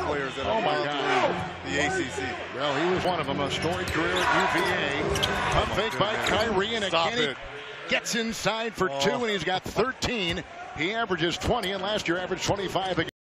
players that have gone through the ACC. Well, he was one of them. A storied career at UVA. Pump fake by Kyrie, and again he gets inside for two, and he's got 13. He averages 20, and last year averaged 25 again.